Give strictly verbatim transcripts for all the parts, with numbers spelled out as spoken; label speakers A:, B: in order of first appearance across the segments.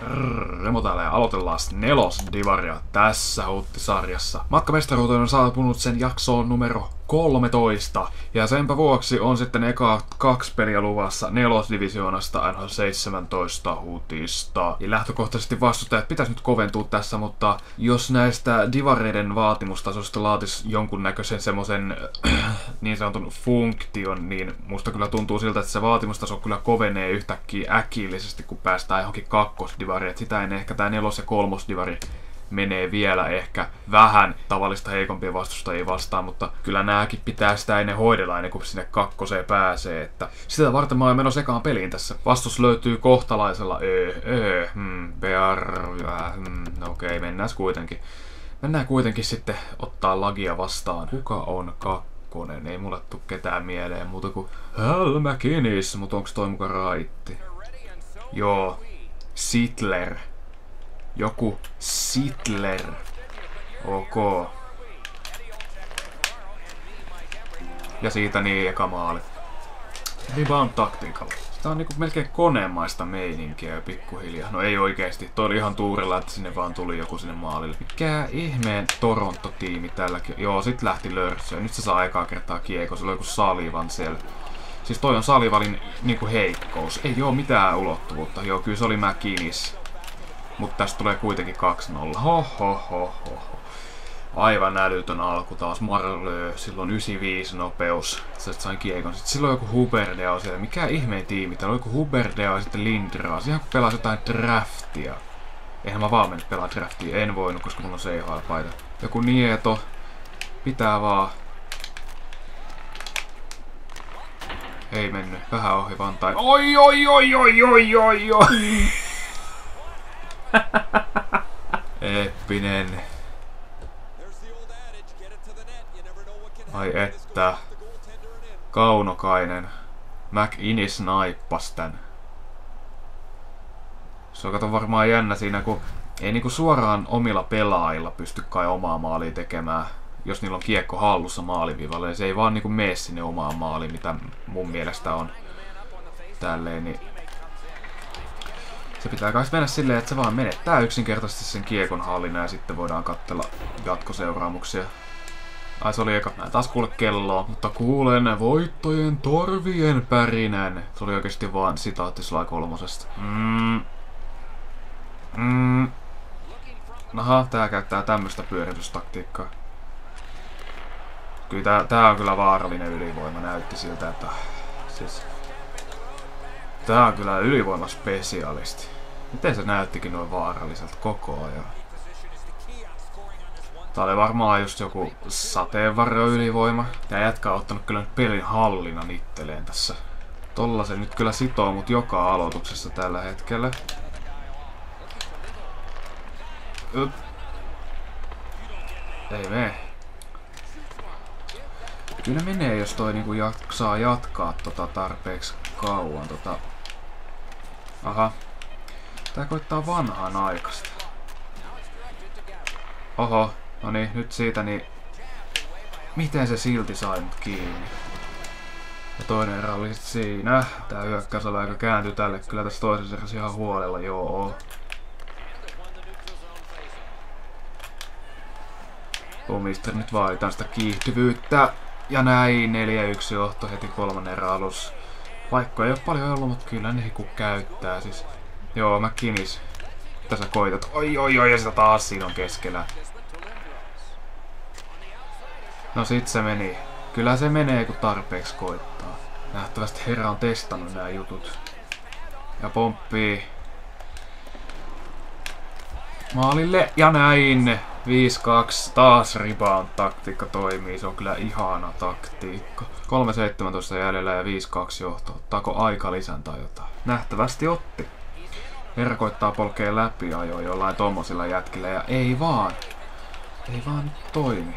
A: Remo täällä ja aloitellaan nelosdivaria tässä Hutti-sarjassa. Matka mestaruuteen on saapunut sen jaksoon numero kolmetoista. Ja senpä vuoksi on sitten eka kaksi peliä luvassa nelosdivisioonasta N H L seitsemäntoista Hutista. Ja lähtökohtaisesti vastustajat pitäisi nyt koventua tässä, mutta jos näistä divareiden vaatimustasosta laatisi jonkunnäköisen semmoisen niin sanotun funktion, niin musta kyllä tuntuu siltä, että se vaatimustaso kyllä kovenee yhtäkkiä äkillisesti, kun päästään johonkin kakkosdivariin. Et sitä ennen ehkä tää nelos- ja kolmosdivari menee vielä ehkä vähän tavallista heikompia vastustajia vastaan, mutta kyllä nääkin pitää sitä ennen hoidella ennen kuin sinne kakkoseen pääsee, että sitä varten mä oon menossa ekaan peliin tässä. Vastus löytyy kohtalaisella öö, öö, hmm, bear, hmm, no okei, mennään kuitenkin. Mennään kuitenkin sitten ottaa lagia vastaan. Kuka on kakkonen? Ei mulle tuu ketään mieleen muuta kuin Hal McInnis, mutta onks toi muka raitti? Joo, Sittler. Joku Sittler. Ok. Ja siitä niin eka maali. Rebound taktiikalla. Sitä on niinku melkein koneemaista meininkiä jo pikkuhiljaa. No ei oikeesti. Toi oli ihan tuurilla, että sinne vaan tuli joku sinne maalille. Mikä ihmeen Toronto-tiimi tälläkin. Joo, sit lähti lörssöön. Nyt se saa ekaa kertaa kiekko. Se oli joku Sullivan siellä. Siis toi on Sullivanin niinku heikkous. Ei oo mitään ulottuvuutta. Joo, kyllä se oli McInnis. Mutta tästä tulee kuitenkin kaksi nolla. Ho, ho, ho, ho. Aivan älytön alku taas. Marlö, silloin yhdeksänkymmentäviisi nopeus. Sitten sain kiekon. Sitten silloin joku Huberdea siellä. Mikä ihmeen tiimi? Täällä on joku Huberdea ja sitten Lindras. Ihan kun pelasi jotain draftia. Eihän mä vaan mennyt pelaa draftia. En voinut, koska mulla on C H L-paita. Joku Nieto. Pitää vaan. Ei mennyt. Vähän ohi vaan tai. Oi, oi, oi, oi, oi, oi, oi. Eeppinen. Ai että. Kaunokainen. McInnis naippas tän. Se on kato varmaan jännä siinä, kun ei niinku suoraan omilla pelaajilla pysty kai omaa maalia tekemään. Jos niillä on kiekko hallussa maaliviivalle, se ei vaan niinku mene sinne omaan maaliin, mitä mun mielestä on. Tälleen, niin se pitää kai mennä silleen, että se vaan menettää yksinkertaisesti sen kiekon hallinnan ja sitten voidaan katsella jatkoseuraamuksia. Ai se oli eka. Mä en taas kuule kelloa, mutta kuulen voittojen torvien pärinän. Se oli oikeesti vaan sitaatti Sly kolmosesta. Mm. Mm. Naha, tää käyttää tämmöstä pyöritystaktiikkaa. Kyllä tää, tää on kyllä vaarallinen ylivoima. Näytti siltä, että siis tää on kyllä ylivoimaspesialisti. Miten se näyttikin noin vaaralliselta koko ajan? Tää oli varmaan just joku sateenvarjo ylivoima. Tää jätkä on ottanut kyllä nyt pelin hallinnan itteleen tässä. Tolla se nyt kyllä sitoo mut joka aloituksessa tällä hetkellä. Yp. Ei mene. Kyllä menee, jos toi niinku jaksaa jatkaa tota tarpeeksi kauan tota. Aha. Tää koittaa vanhaan aikaista. Oho. No niin, nyt siitä niin. Miten se silti sai mut kiinni? Ja toinen erä oli sit siinä. Tää hyökkäysala aika kääntyi tälle kyllä tässä toisessa erässä ihan huolella, joo. Omista nyt vaaditaan sitä kiihtyvyyttä. Ja näin, neljä yksi johto heti kolmannen erän alussa. Vaikka ei oo paljon ollut, mutta kyllä ne kun käyttää siis. Joo, McInnis. Tässä koitat. Oi oi oi, ja sitä taas siinä on keskellä. No sit se meni. Kyllä se menee, kun tarpeeksi koittaa. Nähtävästi herra on testannut nää jutut. Ja pomppii. Maalille, ja näin. viisi kaksi, taas rebound-taktiikka toimii, se on kyllä ihana taktiikka. kolme seitsemäntoista jäljellä ja viisi kaksi johto. Ottaako aika lisän tai jotain? Nähtävästi otti. Herra koittaa polkea läpi ajoa jollain tommosilla jätkillä ja ei vaan. Ei vaan toimi.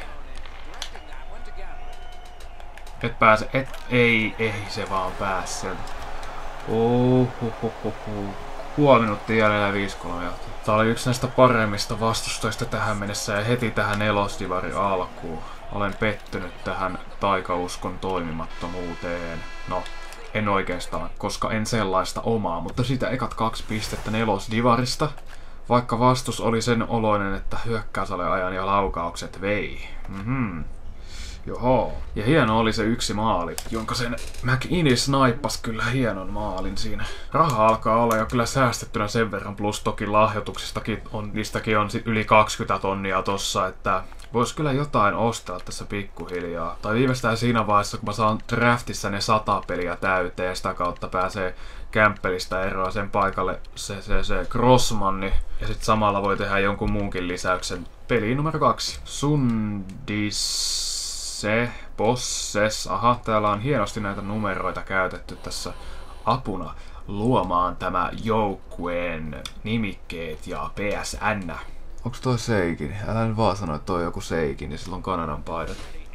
A: Et pääse, et, ei, ei se vaan pääse sieltä. Ohohohoho. Puoli minuuttia jäljellä viisi kolme johto. Tää oli yksi näistä paremmista vastustajista tähän mennessä ja heti tähän nelosdivari alkuun. Olen pettynyt tähän taikauskon toimimattomuuteen. No, En oikeastaan, koska en sellaista omaa, mutta sitä ekat kaksi pistettä nelosdivarista. Vaikka vastus oli sen oloinen, että hyökkäysaleajan ja laukaukset vei. Mhm. Joho. Ja hieno oli se yksi maali, jonka sen McInnes naippas kyllä hienon maalin siinä. Raha alkaa olla jo kyllä säästettynä sen verran, plus toki lahjoituksistakin on, niistäkin on yli kaksikymmentä tonnia tossa, että vois kyllä jotain ostaa tässä pikkuhiljaa. Tai viimeistään siinä vaiheessa, kun mä saan draftissa ne sata peliä täyteen ja sitä kautta pääsee kämppelistä eroa sen paikalle se, se, se Grossmanni. Ja sit samalla voi tehdä jonkun muunkin lisäyksen. Peli numero kaksi. Sundis... Se, Bosses, aha, täällä on hienosti näitä numeroita käytetty tässä apuna luomaan tämä joukkueen nimikkeet ja P S N. Onks toi Seikin? Älä nyt vaan sano, että toi on joku Seikin, niin silloin Kanadan paidat.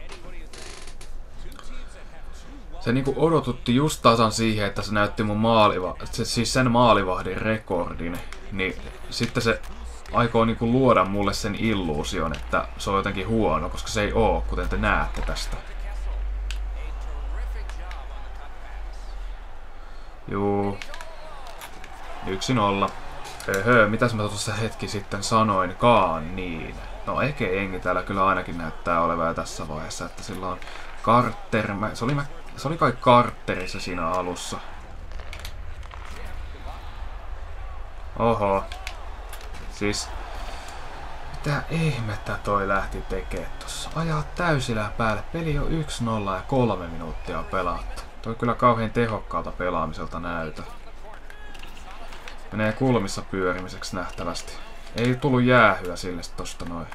A: Se niinku odotutti just tasan siihen, että se näytti mun maaliva, se, siis sen maalivahdin rekordin, niin sitten se aikoo niinku luoda mulle sen illuusion, että se on jotenkin huono, koska se ei oo, kuten te näette tästä. Juu. Yksi nolla. Höhö, mitäs mä tuossa hetki sitten sanoinkaan niin. No Eke Engi täällä kyllä ainakin näyttää olevan tässä vaiheessa, että sillä on Carter, se oli, se oli kai Carterissa siinä alussa. Oho. Siis, mitä ihmettä toi lähti tekee tossa? Ajaa täysillä päälle. Peli on yksi nolla ja kolme minuuttia pelattu. Toi kyllä kauhean tehokkaalta pelaamiselta näytä. Menee kulmissa pyörimiseksi nähtävästi. Ei tullut jäähyä sille tosta noin.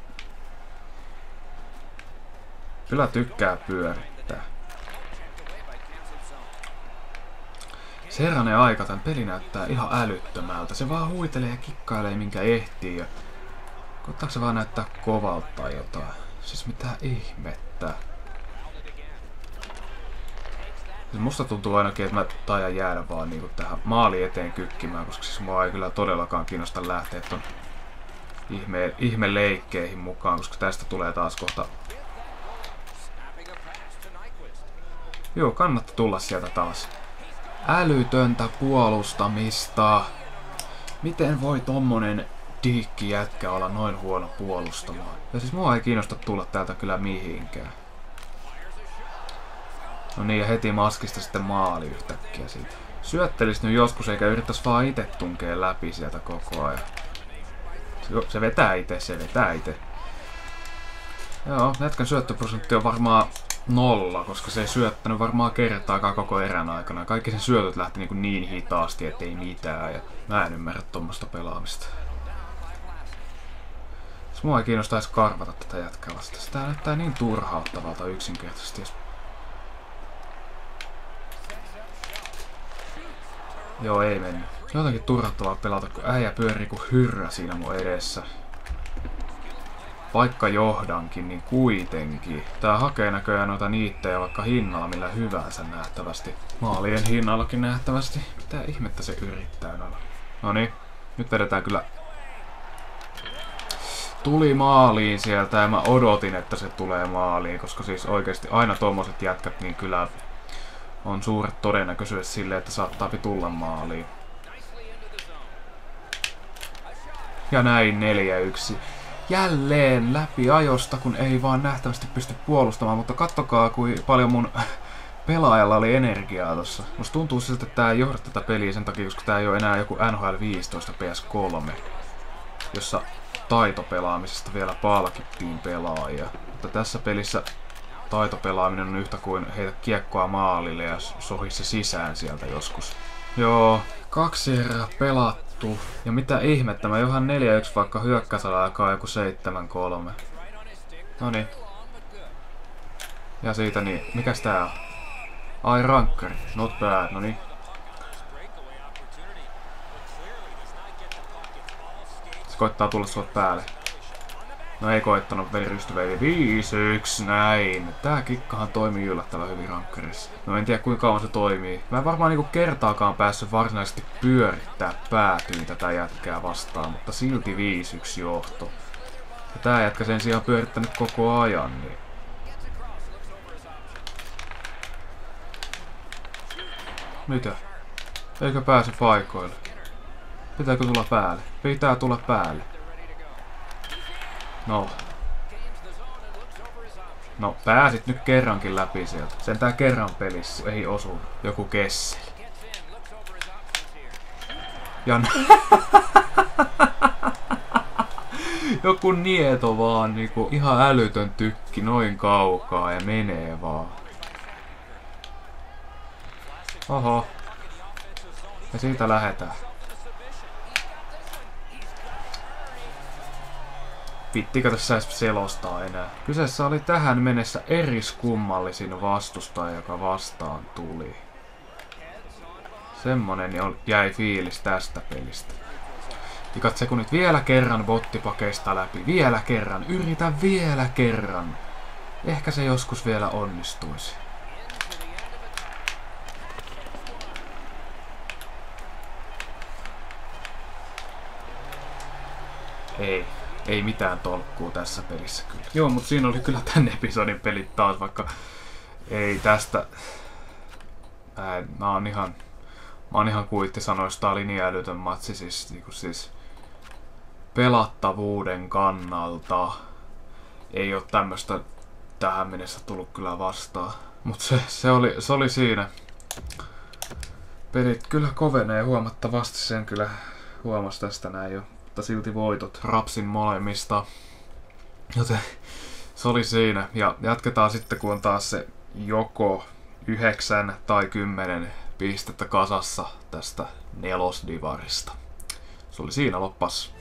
A: Kyllä tykkää pyörittää. Serranen aika, tän peli näyttää ihan älyttömältä. Se vaan huitelee ja kikkailee minkä ehtii. Ja koittaako se vaan näyttää kovalta tai jotain? Siis mitä ihmettä. Siis musta tuntuu ainakin, että mä taidan jäädä vaan niinku tähän maali eteen kykkimään, koska siis mua ei kyllä todellakaan kiinnosta lähteä ton ihme, ihme leikkeihin mukaan, koska tästä tulee taas kohta. Joo, kannattaa tulla sieltä taas. Älytöntä puolustamista. Miten voi tommonen diikki jätkä olla noin huono puolustamaan? Ja siis mua ei kiinnosta tulla täältä kyllä mihinkään. No niin, ja heti maskista sitten maali yhtäkkiä siitä. Syöttelis nyt joskus eikä yrittäisi vaan itse tunkea läpi sieltä koko ajan. Se vetää itse, se vetää itse. Joo, jätkän syöttöprosentti on varmaan nolla, koska se ei syöttänyt varmaan kertaakaan koko erän aikana. Kaikki sen syötöt lähti niin, niin hitaasti, ettei mitään. Ja mä en ymmärrä tuommoista pelaamista. Siis mua ei kiinnosta edes karvata tätä jätkää vasta. Sitä näyttää niin turhauttavalta yksinkertaisesti. Joo, ei mennyt. Se on jotenkin turhauttavaa pelata, kun äijä pyörii kuin hyrrä siinä mun edessä. Vaikka johdankin, niin kuitenkin. Tää hakee näköjään noita niittejä vaikka hinnalla millä hyvänsä nähtävästi. Maalien hinnallakin nähtävästi. Mitä ihmettä se yrittää olla? Noniin, nyt vedetään kyllä. Tuli maaliin sieltä ja mä odotin, että se tulee maaliin, koska siis oikeesti aina tommoset jätkät niin kyllä on suuret todennäköisyydet sille, että saattaa tulla maaliin. Ja näin neljä yksi. Jälleen läpi ajosta, kun ei vaan nähtävästi pysty puolustamaan, mutta kattokaa kuin paljon mun pelaajalla oli energiaa tossa. Musta tuntuu siltä, että tää ei johda tätä peliä sen takia, koska tää ei ole enää joku N H L viisitoista P S kolme, jossa taitopelaamisesta vielä palkittiin pelaajia. Mutta tässä pelissä taitopelaaminen on yhtä kuin heitä kiekkoa maalille ja sohi se sisään sieltä joskus. Joo, kaksi erää pelattu. Ja mitä ihmettä, mä johan neljä yksi vaikka hyökkäisellä aikaa joku seitsemän kolme. Noniin. Ja siitä niin, mikäs tää on? Ai rankkari, not bad, noniin. Se koittaa tulla suot päälle. No ei koittanut, veli rystyveivi. viisi yksi, näin. Tää kikkahan toimii yllättävän hyvin rankkarissa. No en tiedä kuinka kauan se toimii. Mä en varmaan niinku kertaakaan päässyt varsinaisesti pyörittää päätyyn tätä jätkää vastaan, mutta silti viisi yksi johto. Ja tää jätkä sen sijaan pyörittänyt koko ajan, niin Mitä? Eikö pääse paikoille? Pitääkö tulla päälle? Pitää tulla päälle. No. No, pääsit nyt kerrankin läpi sieltä. Sentään kerran pelissä ei osu. Joku Kessel. Ja joku Nieto vaan niinku ihan älytön tykki noin kaukaa ja menee vaan. Oho. Ja siitä lähetään. Vittikö tässä edes selostaa enää? Kyseessä oli tähän mennessä eriskummallisin vastustaja, joka vastaan tuli. Semmonen jäi fiilis tästä pelistä. Ja katse kun nyt vielä kerran bottipakeista läpi. Vielä kerran. Yritä vielä kerran. Ehkä se joskus vielä onnistuisi. Ei. Ei mitään tolkkuu tässä pelissä kyllä. Joo, mutta siinä oli kyllä tän episodin pelit taas, vaikka ei tästä... Mä, en, mä oon ihan... Mä oon ihan kuitti sanoisi, tää oli niin älytön matsi siis, niin siis pelattavuuden kannalta. Ei oo tämmöstä tähän mennessä tullut kyllä vastaan. Mut se, se, oli, se oli siinä. Pelit kyllä kovenee huomattavasti, sen kyllä huomas tästä näin jo. Mutta silti voitot rapsin molemmista. Joten se oli siinä. Ja jatketaan sitten kun on taas se joko yhdeksän tai kymmenen pistettä kasassa tästä nelosdivarista. Se oli siinä loppas.